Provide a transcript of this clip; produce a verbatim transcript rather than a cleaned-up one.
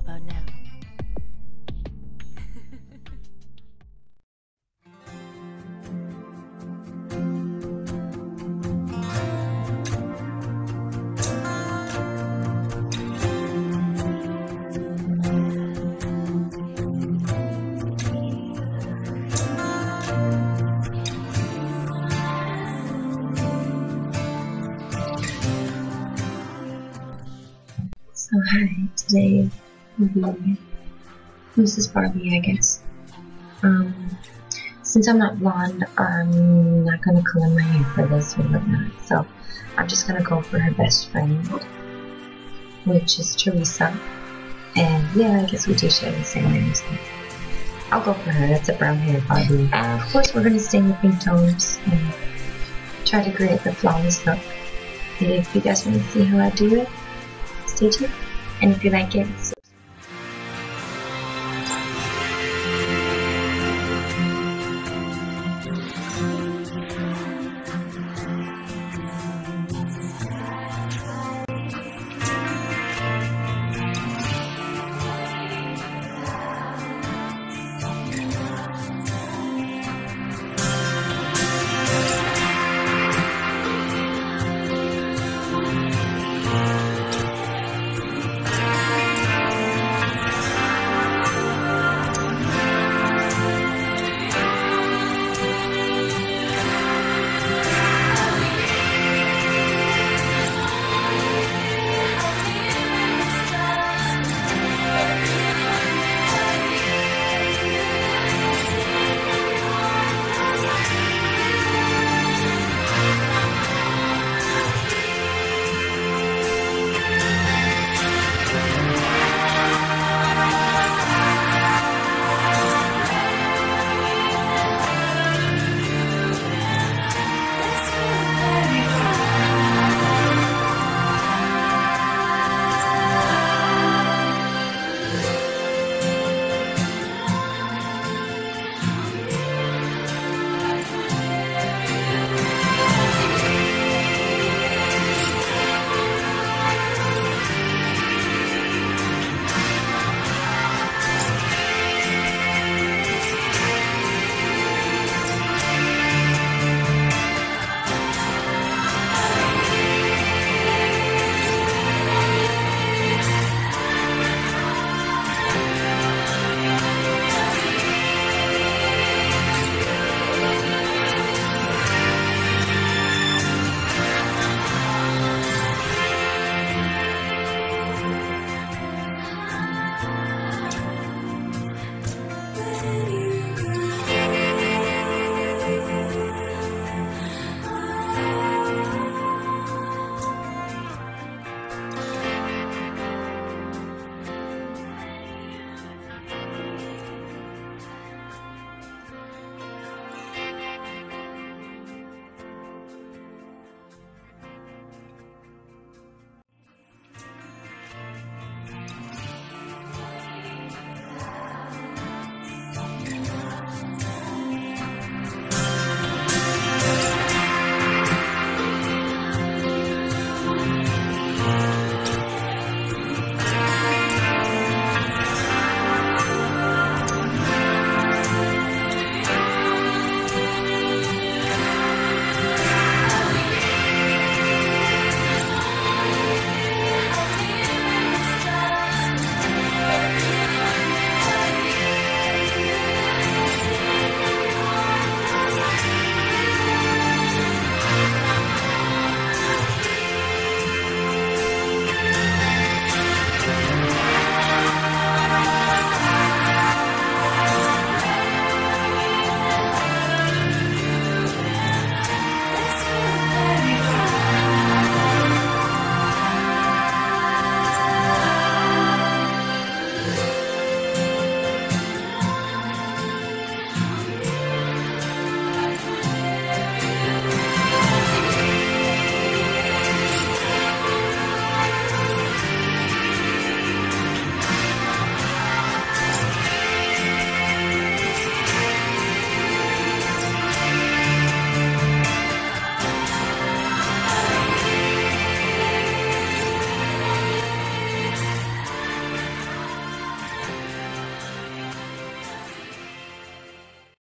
about now? So hi, today will be Missus Barbie, I guess. Um, since I'm not blonde, I'm not gonna color my hair for this or whatnot, so I'm just gonna go for her best friend, which is Teresa. And yeah, I guess we do share the same name, so I'll go for her. That's a brown hair Barbie. Uh, of course, we're gonna stay in the pink tones and try to create the flawless look. If you guys want to see how I do it, stay tuned. And if you like it,